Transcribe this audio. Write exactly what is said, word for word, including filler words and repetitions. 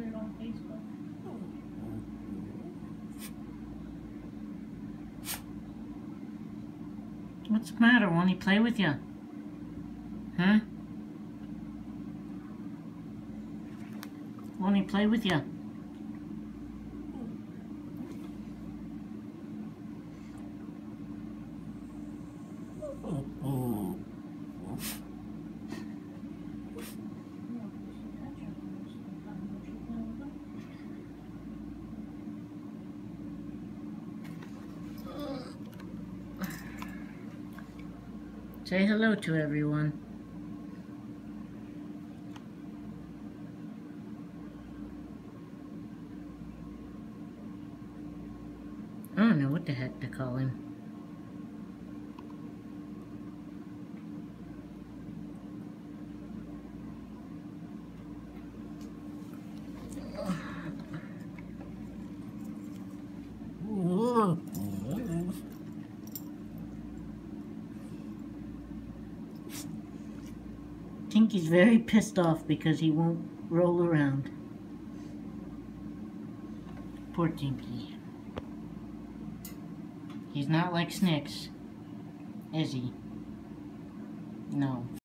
it on Facebook. What's the matter? Won't he play with you? Huh? Won't he play with you? Say hello to everyone. I don't know what the heck to call him. Tinky's very pissed off because he won't roll around. Poor Tinky. He's not like Snicks, is he? No.